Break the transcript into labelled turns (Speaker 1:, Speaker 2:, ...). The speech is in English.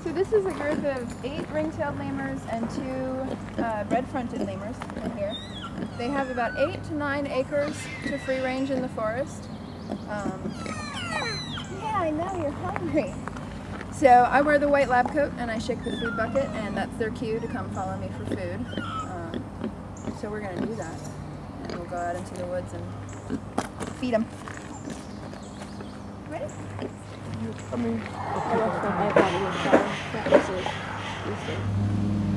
Speaker 1: So this is a group of 8 ring-tailed lemurs and 2 red-fronted lemurs in here. They have about 8 to 9 acres to free range in the forest. Yeah, I know, you're hungry. So I wear the white lab coat and I shake the food bucket, and that's their cue to come follow me for food. So we're going to do that. And we'll go out into the woods and feed them. Ready?
Speaker 2: I left my iPad in the car. That was it.